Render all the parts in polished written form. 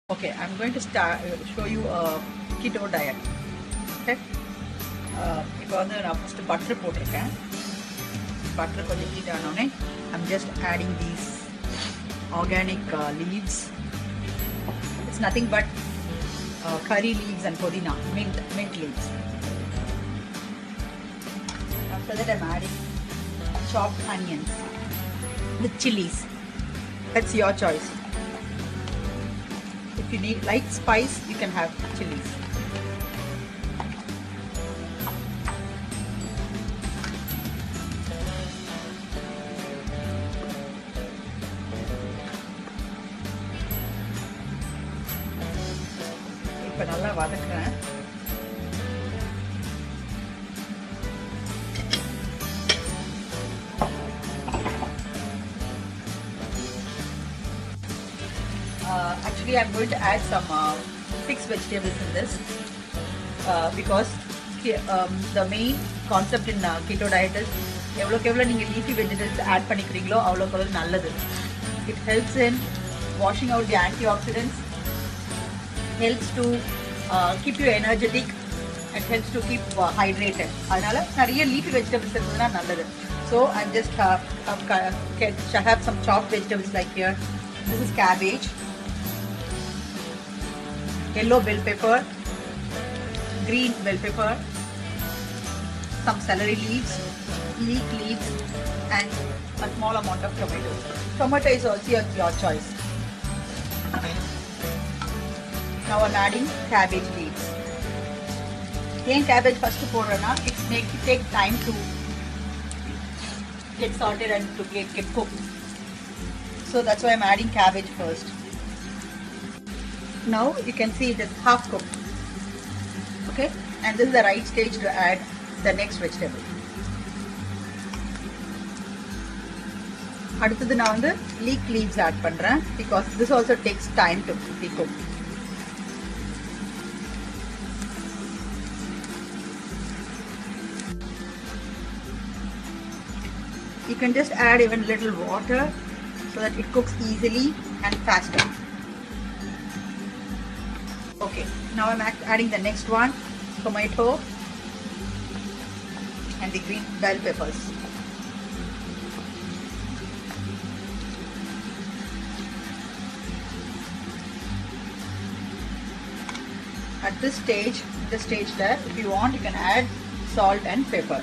Okay, I'm going to show you a keto diet. Okay, இப்போ வந்து நான் first butter போட்டிருக்கேன். Butter கொஞ்சம் heat ஆனோனே I'm just adding these organic leaves. It's nothing but curry leaves and pudina, mint leaves. After that I'm adding chopped onions with chilies. That's your choice. If you need light spice, you can have chilies. இப்போ நல்லா வதக்குறேன். Actually, I'm going to add some fixed vegetables in this because the main concept in keto diet is எவ்வளோக்கு நீங்கள் leafy vegetables add பண்ணிக்கிறீங்களோ அவ்வளோக்கு நல்லது. It helps in washing out the antioxidants, helps to keep you energetic and helps to keep hydrated. அதனால நிறைய leafy vegetables இருந்ததுன்னா நல்லது. So I'm just have some chopped vegetables like here. This is cabbage, yellow bell pepper, green bell pepper, some celery leaves, leek leaves, and a small amount of tomato. Tomato is also your choice. Now I'm adding cabbage leaves. Again, cabbage first porana, it take time to get salted and to get cooked. So that's why I'm adding cabbage first. Now you can see it is half cooked. Okay, and this is the right stage to add the next vegetable. அடுத்தது நான் வந்து leek leaves add பண்றேன் because this also takes time to be cooked. You can just add even little water so that it cooks easily and faster. Okay, now I'm adding the next one, tomato and the green bell peppers. At this stage, there, if you want, you can add salt and pepper.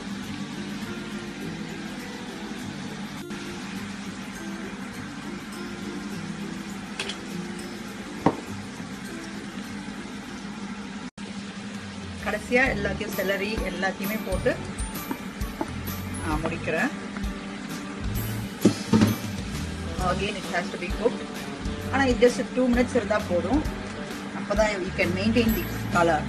கடைசியா எல்லாத்தையும் celery எல்லாத்தையுமே போட்டு முடிக்கிறேன். Again it has to be cooked. ஆனா it just 2 minutes இருந்தா போதும். அப்பதான் you can maintain the color.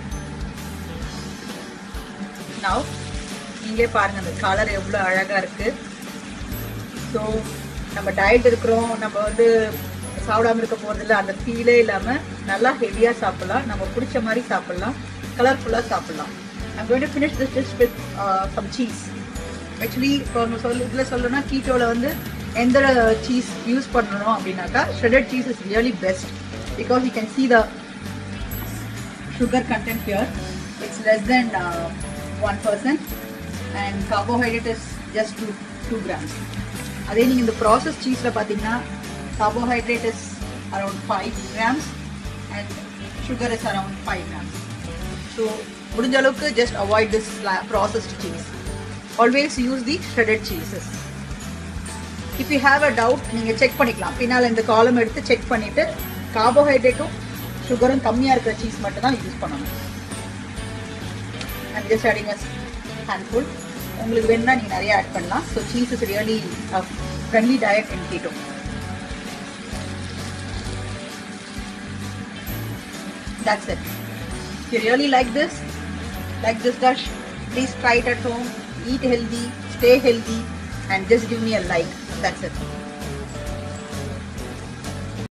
Now நீங்களே பாருங்க அந்த கலர் எவ்வளவு அழகா இருக்கு. So நம்ம டயட் இருக்கிறோம், நம்ம வந்து சாப்பிடாம இருக்க போறதில்ல, அந்த ஃபீலே இல்லாம நல்லா ஹெவியா சாப்பிடலாம், நம்ம பிடிச்ச மாதிரி சாப்பிடலாம், கலர்ஃபுல்லா சாப்பிடலாம். I'm going to finish this dish with some cheese. Actually இப்போ இதுல சொல்லணும்னா கீட்டோல வந்து எந்த சீஸ் யூஸ் பண்ணணும் அப்படின்னாக்கா shredded cheese is really best because you can see the sugar content here. It's less than 1% and carbohydrate is just 2 grams. அதே நீங்க இந்த processed cheeseல பாத்தீங்கன்னா carbohydrate is around 5 grams and sugar is around 5 grams. So முடிஞ்ச அளவுக்கு just avoid this processed cheese. Always use the shredded cheeses. If you have a doubt, நீங்க check பண்ணிக்கலாம். பின்னால இந்த காலம் எடுத்து செக் பண்ணிட்டு கார்போஹைட்ரேட்டும் சுகரும் கம்மியா இருக்கிற சீஸ் மட்டும் தான் யூஸ் பண்ணணும். I'm just adding a handful. உங்களுக்கு வேணும்னா நீங்க நிறைய ஆட் பண்ணலாம். So cheese is really a friendly diet in keto. That's it. If you really like this dish, please try it at home, eat healthy, stay healthy, and just give me a like. That's it.